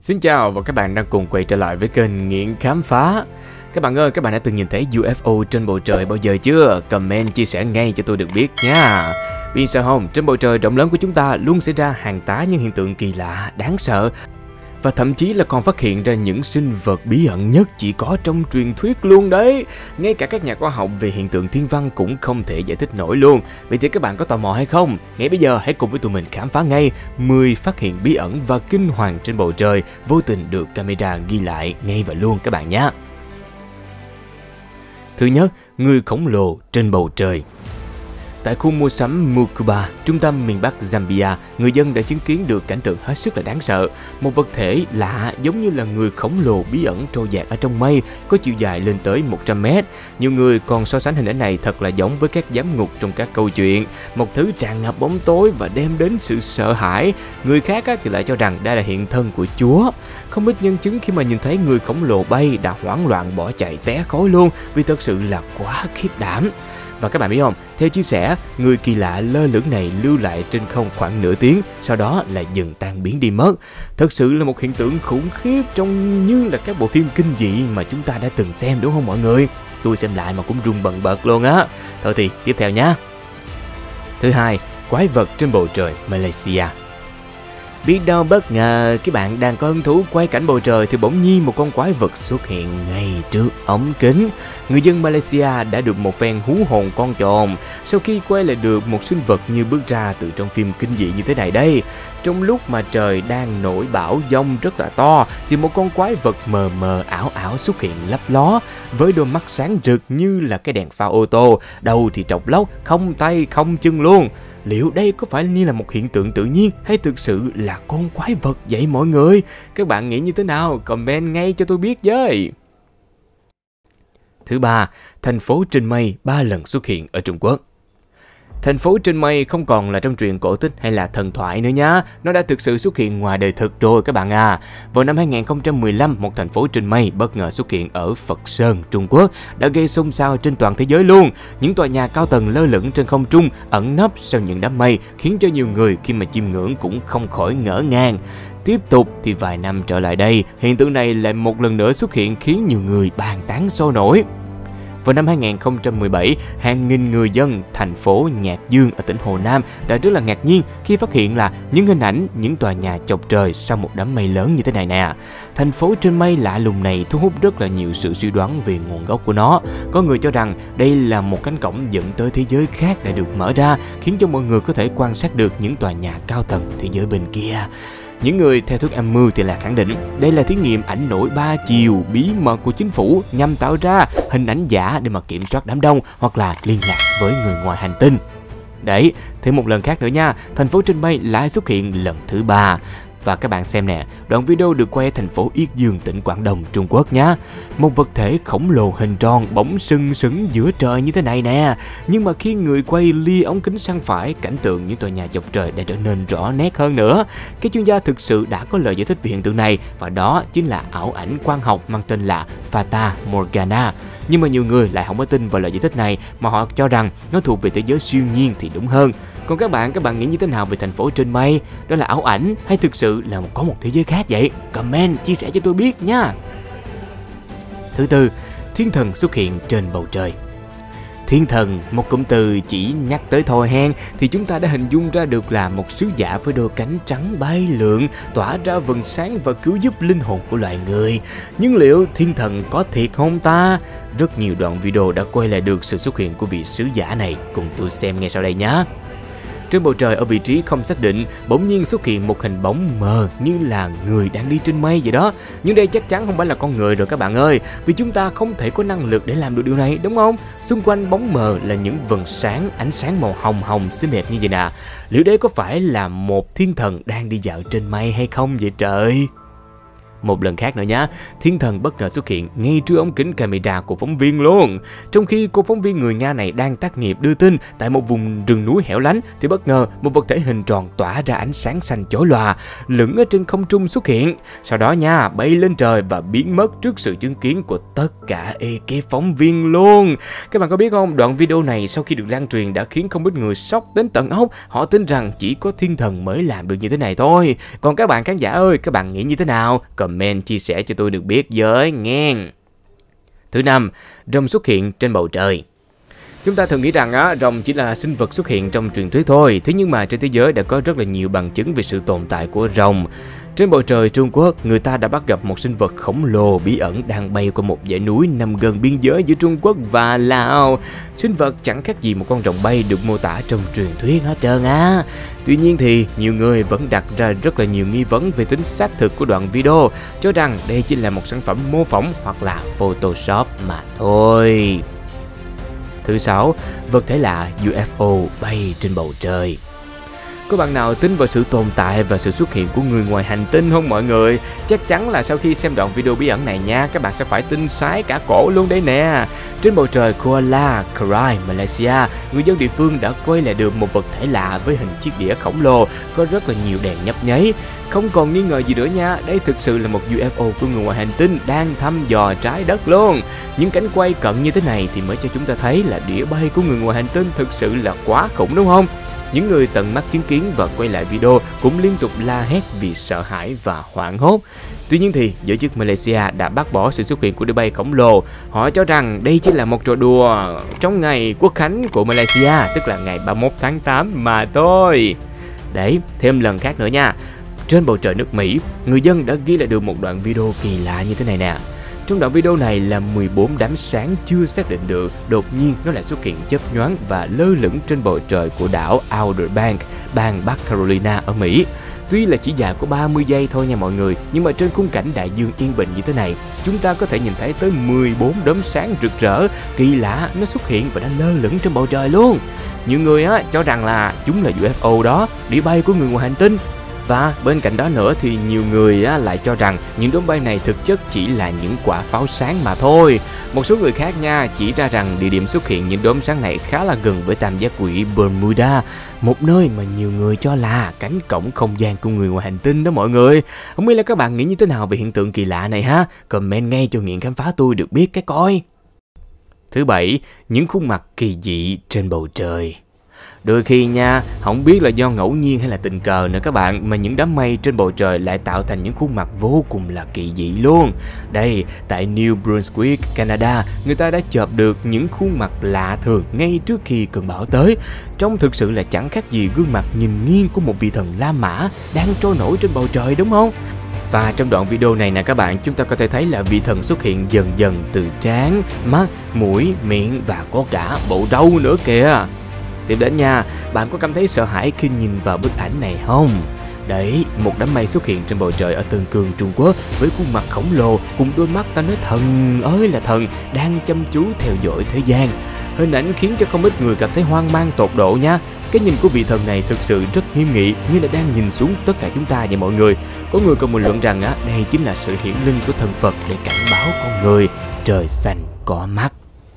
Xin chào và các bạn đang cùng quay trở lại với kênh Nghiện Khám Phá. Các bạn ơi, các bạn đã từng nhìn thấy UFO trên bầu trời bao giờ chưa? Comment chia sẻ ngay cho tôi được biết nha. Vì sao không? Trên bầu trời rộng lớn của chúng ta luôn xảy ra hàng tá những hiện tượng kỳ lạ, đáng sợ. Và thậm chí là còn phát hiện ra những sinh vật bí ẩn nhất chỉ có trong truyền thuyết luôn đấy. Ngay cả các nhà khoa học về hiện tượng thiên văn cũng không thể giải thích nổi luôn. Vậy thì các bạn có tò mò hay không? Ngay bây giờ hãy cùng với tụi mình khám phá ngay 10 phát hiện bí ẩn và kinh hoàng trên bầu trời vô tình được camera ghi lại ngay và luôn các bạn nhé. Thứ nhất, người khổng lồ trên bầu trời. Tại khu mua sắm Mukuba, trung tâm miền Bắc Zambia, người dân đã chứng kiến được cảnh tượng hết sức là đáng sợ. Một vật thể lạ giống như là người khổng lồ bí ẩn trôi dạt ở trong mây, có chiều dài lên tới 100 mét. Nhiều người còn so sánh hình ảnh này thật là giống với các giám ngục trong các câu chuyện. Một thứ tràn ngập bóng tối và đem đến sự sợ hãi. Người khác thì lại cho rằng đây là hiện thân của Chúa. Không ít nhân chứng khi mà nhìn thấy người khổng lồ bay đã hoảng loạn bỏ chạy té khói luôn vì thật sự là quá khiếp đảm. Và các bạn biết không, theo chia sẻ, người kỳ lạ lơ lửng này lưu lại trên không khoảng nửa tiếng, sau đó lại dần tan biến đi mất. Thật sự là một hiện tượng khủng khiếp, trông như là các bộ phim kinh dị mà chúng ta đã từng xem đúng không mọi người? Tôi xem lại mà cũng run bần bật luôn á. Thôi thì tiếp theo nhé. Thứ hai, quái vật trên bầu trời Malaysia. Biết đâu bất ngờ các bạn đang có hứng thú quay cảnh bầu trời thì bỗng nhiên một con quái vật xuất hiện ngay trước ống kính. Người dân Malaysia đã được một phen hú hồn con trồn sau khi quay lại được một sinh vật như bước ra từ trong phim kinh dị như thế này đây. Trong lúc mà trời đang nổi bão giông rất là to thì một con quái vật mờ mờ ảo ảo xuất hiện lấp ló với đôi mắt sáng rực như là cái đèn pha ô tô, đầu thì trọc lóc, không tay không chân luôn. Liệu đây có phải như là một hiện tượng tự nhiên hay thực sự là con quái vật vậy mọi người? Các bạn nghĩ như thế nào? Comment ngay cho tôi biết với. Thứ ba, thành phố trên mây 3 lần xuất hiện ở Trung Quốc. Thành phố trên mây không còn là trong truyện cổ tích hay là thần thoại nữa nhá. Nó đã thực sự xuất hiện ngoài đời thực rồi các bạn à. Vào năm 2015, một thành phố trên mây bất ngờ xuất hiện ở Phật Sơn, Trung Quốc đã gây xôn xao trên toàn thế giới luôn. Những tòa nhà cao tầng lơ lửng trên không trung, ẩn nấp sau những đám mây khiến cho nhiều người khi mà chiêm ngưỡng cũng không khỏi ngỡ ngàng. Tiếp tục thì vài năm trở lại đây, hiện tượng này lại một lần nữa xuất hiện khiến nhiều người bàn tán sôi nổi. Vào năm 2017, hàng nghìn người dân thành phố Nhạc Dương ở tỉnh Hồ Nam đã rất là ngạc nhiên khi phát hiện là những hình ảnh những tòa nhà chọc trời sau một đám mây lớn như thế này nè. Thành phố trên mây lạ lùng này thu hút rất là nhiều sự suy đoán về nguồn gốc của nó. Có người cho rằng đây là một cánh cổng dẫn tới thế giới khác đã được mở ra, khiến cho mọi người có thể quan sát được những tòa nhà cao tầng thế giới bên kia. Những người theo thuyết âm mưu thì là khẳng định đây là thí nghiệm ảnh nổi 3 chiều bí mật của chính phủ nhằm tạo ra hình ảnh giả để mà kiểm soát đám đông hoặc là liên lạc với người ngoài hành tinh. Đấy, thêm một lần khác nữa nha, thành phố trên mây lại xuất hiện lần thứ 3. Và các bạn xem nè, đoạn video được quay ở thành phố Yết Dương, tỉnh Quảng Đông, Trung Quốc nhé. Một vật thể khổng lồ hình tròn bỗng sừng sững giữa trời như thế này nè. Nhưng mà khi người quay lia ống kính sang phải, cảnh tượng những tòa nhà chọc trời đã trở nên rõ nét hơn nữa. Các chuyên gia thực sự đã có lời giải thích về hiện tượng này, và đó chính là ảo ảnh quang học mang tên là Fata Morgana. Nhưng mà nhiều người lại không có tin vào lời giải thích này mà họ cho rằng nó thuộc về thế giới siêu nhiên thì đúng hơn. Còn các bạn nghĩ như thế nào về thành phố trên mây? Đó là ảo ảnh hay thực sự là có một thế giới khác vậy? Comment chia sẻ cho tôi biết nha. Thứ tư, thiên thần xuất hiện trên bầu trời. Thiên thần, một cụm từ chỉ nhắc tới thôi hen thì chúng ta đã hình dung ra được là một sứ giả với đôi cánh trắng bay lượn, tỏa ra vầng sáng và cứu giúp linh hồn của loài người. Nhưng liệu thiên thần có thiệt không ta? Rất nhiều đoạn video đã quay lại được sự xuất hiện của vị sứ giả này, cùng tôi xem ngay sau đây nhé. Trên bầu trời ở vị trí không xác định, bỗng nhiên xuất hiện một hình bóng mờ như là người đang đi trên mây vậy đó. Nhưng đây chắc chắn không phải là con người rồi các bạn ơi, vì chúng ta không thể có năng lực để làm được điều này, đúng không? Xung quanh bóng mờ là những vầng sáng, ánh sáng màu hồng hồng xinh đẹp như vậy nè. Liệu đây có phải là một thiên thần đang đi dạo trên mây hay không vậy trời? Một lần khác nữa nhá, thiên thần bất ngờ xuất hiện ngay trước ống kính camera của phóng viên luôn. Trong khi cô phóng viên người Nga này đang tác nghiệp đưa tin tại một vùng rừng núi hẻo lánh thì bất ngờ một vật thể hình tròn tỏa ra ánh sáng xanh chói lòa lững ở trên không trung xuất hiện. Sau đó nha, bay lên trời và biến mất trước sự chứng kiến của tất cả ekip phóng viên luôn. Các bạn có biết không, đoạn video này sau khi được lan truyền đã khiến không ít người sốc đến tận óc. Họ tin rằng chỉ có thiên thần mới làm được như thế này thôi. Còn các bạn khán giả ơi, các bạn nghĩ như thế nào? Comment chia sẻ cho tôi được biết với nghe. Thứ năm, rồng xuất hiện trên bầu trời. Chúng ta thường nghĩ rằng rồng chỉ là sinh vật xuất hiện trong truyền thuyết thôi. Thế nhưng mà trên thế giới đã có rất là nhiều bằng chứng về sự tồn tại của rồng. Trên bầu trời Trung Quốc, người ta đã bắt gặp một sinh vật khổng lồ bí ẩn đang bay qua một dãy núi nằm gần biên giới giữa Trung Quốc và Lào. Sinh vật chẳng khác gì một con rồng bay được mô tả trong truyền thuyết hết trơn á. Tuy nhiên thì nhiều người vẫn đặt ra rất là nhiều nghi vấn về tính xác thực của đoạn video, cho rằng đây chỉ là một sản phẩm mô phỏng hoặc là Photoshop mà thôi. Thứ 6, vật thể lạ UFO bay trên bầu trời. Có bạn nào tin vào sự tồn tại và sự xuất hiện của người ngoài hành tinh không mọi người? Chắc chắn là sau khi xem đoạn video bí ẩn này nha, các bạn sẽ phải tin sái cả cổ luôn đấy nè. Trên bầu trời Kuala Krai, Malaysia, người dân địa phương đã quay lại được một vật thể lạ với hình chiếc đĩa khổng lồ, có rất là nhiều đèn nhấp nháy. Không còn nghi ngờ gì nữa nha, đây thực sự là một UFO của người ngoài hành tinh đang thăm dò trái đất luôn. Những cảnh quay cận như thế này thì mới cho chúng ta thấy là đĩa bay của người ngoài hành tinh thực sự là quá khủng đúng không? Những người tận mắt chứng kiến và quay lại video cũng liên tục la hét vì sợ hãi và hoảng hốt. Tuy nhiên thì giới chức Malaysia đã bác bỏ sự xuất hiện của đĩa bay khổng lồ. Họ cho rằng đây chỉ là một trò đùa trong ngày Quốc khánh của Malaysia, tức là ngày 31 tháng 8 mà thôi. Đấy, thêm lần khác nữa nha. Trên bầu trời nước Mỹ, người dân đã ghi lại được một đoạn video kỳ lạ như thế này nè. Trong đoạn video này là 14 đám sáng chưa xác định được, đột nhiên nó lại xuất hiện chớp nhoáng và lơ lửng trên bầu trời của đảo Outer Banks, bang Bắc Carolina ở Mỹ. Tuy là chỉ dài có 30 giây thôi nha mọi người, nhưng mà trên khung cảnh đại dương yên bình như thế này, chúng ta có thể nhìn thấy tới 14 đốm sáng rực rỡ, kỳ lạ, nó xuất hiện và đang lơ lửng trên bầu trời luôn. Nhiều người cho rằng là chúng là UFO đó, đĩa bay của người ngoài hành tinh. Và bên cạnh đó nữa thì nhiều người lại cho rằng những đốm bay này thực chất chỉ là những quả pháo sáng mà thôi. Một số người khác nha chỉ ra rằng địa điểm xuất hiện những đốm sáng này khá là gần với tam giác quỹ Bermuda, một nơi mà nhiều người cho là cánh cổng không gian của người ngoài hành tinh đó mọi người. Không biết là các bạn nghĩ như thế nào về hiện tượng kỳ lạ này ha? Comment ngay cho Nghiện Khám Phá tôi được biết cái coi. Thứ 7, những khuôn mặt kỳ dị trên bầu trời. Đôi khi nha, không biết là do ngẫu nhiên hay là tình cờ nữa các bạn, mà những đám mây trên bầu trời lại tạo thành những khuôn mặt vô cùng là kỳ dị luôn. Đây, tại New Brunswick, Canada, người ta đã chụp được những khuôn mặt lạ thường ngay trước khi cơn bão tới. Trông thực sự là chẳng khác gì gương mặt nhìn nghiêng của một vị thần La Mã đang trôi nổi trên bầu trời đúng không? Và trong đoạn video này nè các bạn, chúng ta có thể thấy là vị thần xuất hiện dần dần từ trán, mắt, mũi, miệng và có cả bộ râu nữa kìa. Tiếp đến nha, bạn có cảm thấy sợ hãi khi nhìn vào bức ảnh này không? Đấy, một đám mây xuất hiện trên bầu trời ở Tân Cương, Trung Quốc với khuôn mặt khổng lồ cùng đôi mắt ta nói thần ơi là thần đang chăm chú theo dõi thế gian. Hình ảnh khiến cho không ít người cảm thấy hoang mang tột độ nha. Cái nhìn của vị thần này thực sự rất nghiêm nghị, như là đang nhìn xuống tất cả chúng ta vậy mọi người. Có người còn bình luận rằng đây chính là sự hiển linh của thần Phật để cảnh báo con người trời xanh có mắt.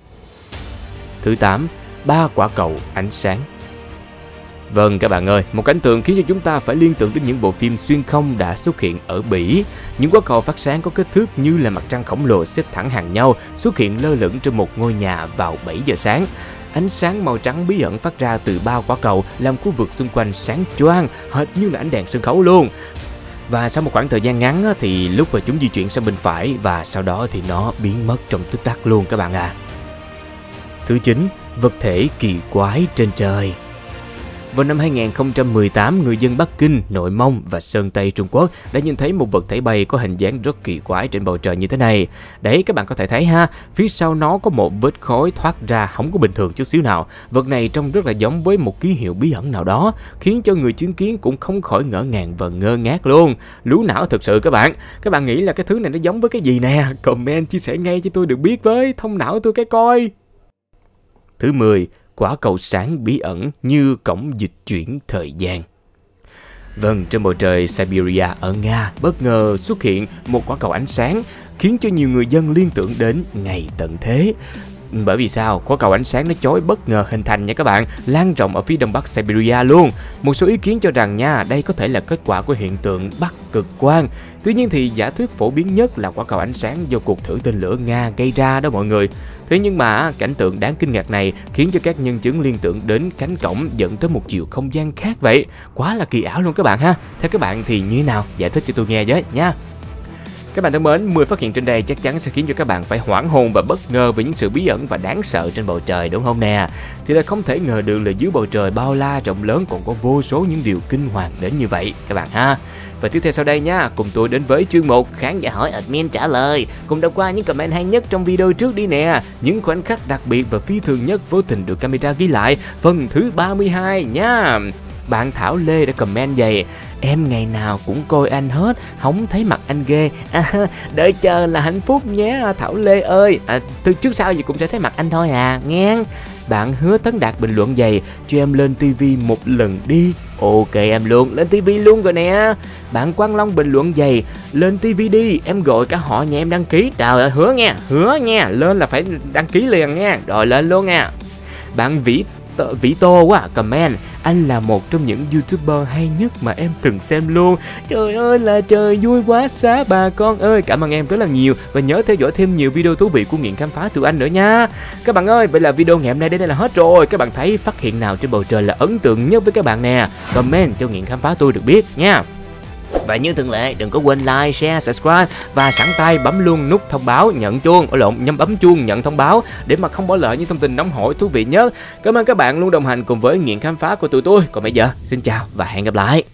Thứ 8, 3 quả cầu ánh sáng. Vâng các bạn ơi, một cảnh tượng khiến cho chúng ta phải liên tưởng đến những bộ phim xuyên không đã xuất hiện ở Bỉ. Những quả cầu phát sáng có kích thước như là mặt trăng khổng lồ xếp thẳng hàng nhau xuất hiện lơ lửng trên một ngôi nhà vào 7 giờ sáng. Ánh sáng màu trắng bí ẩn phát ra từ 3 quả cầu làm khu vực xung quanh sáng choang, hệt như là ánh đèn sân khấu luôn. Và sau một khoảng thời gian ngắn thì lúc mà chúng di chuyển sang bên phải và sau đó thì nó biến mất trong tích tắc luôn các bạn à. Thứ 9, vật thể kỳ quái trên trời. Vào năm 2018, người dân Bắc Kinh, Nội Mông và Sơn Tây Trung Quốc đã nhìn thấy một vật thể bay có hình dáng rất kỳ quái trên bầu trời như thế này. Đấy, các bạn có thể thấy ha, phía sau nó có một vết khói thoát ra không có bình thường chút xíu nào. Vật này trông rất là giống với một ký hiệu bí ẩn nào đó, khiến cho người chứng kiến cũng không khỏi ngỡ ngàng và ngơ ngác luôn. Lú não thực sự các bạn. Các bạn nghĩ là cái thứ này nó giống với cái gì nè? Comment chia sẻ ngay cho tôi được biết với, thông não tôi cái coi. Thứ 10, quả cầu sáng bí ẩn như cổng dịch chuyển thời gian. Vâng, trên bầu trời Siberia ở Nga bất ngờ xuất hiện một quả cầu ánh sáng khiến cho nhiều người dân liên tưởng đến ngày tận thế. Bởi vì sao? Quả cầu ánh sáng nó chói bất ngờ hình thành nha các bạn, lan rộng ở phía đông bắc Siberia luôn. Một số ý kiến cho rằng nha, đây có thể là kết quả của hiện tượng Bắc cực quang. Tuy nhiên thì giả thuyết phổ biến nhất là quả cầu ánh sáng do cuộc thử tên lửa Nga gây ra đó mọi người. Thế nhưng mà cảnh tượng đáng kinh ngạc này khiến cho các nhân chứng liên tưởng đến cánh cổng dẫn tới một chiều không gian khác vậy. Quá là kỳ ảo luôn các bạn ha. Theo các bạn thì như thế nào? Giải thích cho tôi nghe với nha. Các bạn thân mến, 10 phát hiện trên đây chắc chắn sẽ khiến cho các bạn phải hoảng hồn và bất ngờ về những sự bí ẩn và đáng sợ trên bầu trời đúng không nè? Thì là không thể ngờ được là dưới bầu trời bao la rộng lớn còn có vô số những điều kinh hoàng đến như vậy các bạn ha. Và tiếp theo sau đây nha, cùng tôi đến với chuyên mục Khán giả hỏi admin trả lời. Cùng đọc qua những comment hay nhất trong video trước đi nè. Những khoảnh khắc đặc biệt và phi thường nhất vô tình được camera ghi lại, phần thứ 32 nha. Bạn Thảo Lê đã comment vậy: em ngày nào cũng coi anh hết, không thấy mặt anh ghê. Đợi chờ là hạnh phúc nhé Thảo Lê ơi. Từ trước sau gì cũng sẽ thấy mặt anh thôi à nghe. Bạn Hứa Tấn Đạt bình luận vậy: cho em lên tivi một lần đi. Ok em luôn, lên tivi luôn rồi nè. Bạn Quang Long bình luận vậy: lên tivi đi, em gọi cả họ nhà em đăng ký. Trời ơi, hứa nha, lên là phải đăng ký liền nha. Rồi lên luôn nha. Bạn Vĩ Tô quá comment: anh là một trong những YouTuber hay nhất mà em từng xem luôn. Trời ơi là trời, vui quá xá bà con ơi. Cảm ơn em rất là nhiều và nhớ theo dõi thêm nhiều video thú vị của Nghiện Khám Phá từ anh nữa nha. Các bạn ơi, vậy là video ngày hôm nay đến đây là hết rồi. Các bạn thấy phát hiện nào trên bầu trời là ấn tượng nhất với các bạn nè? Comment cho Nghiện Khám Phá tôi được biết nha. Và như thường lệ, đừng có quên like, share, subscribe và sẵn tay bấm luôn nút thông báo nhận chuông, bấm chuông nhận thông báo để mà không bỏ lỡ những thông tin nóng hổi thú vị nhất. Cảm ơn các bạn luôn đồng hành cùng với Nghiện Khám Phá của tụi tôi. Còn bây giờ, xin chào và hẹn gặp lại.